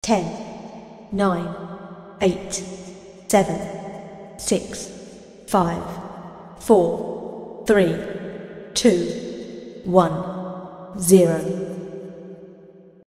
10, 9, 8, 7, 6, 5, 4, 3, 2, 1, 0.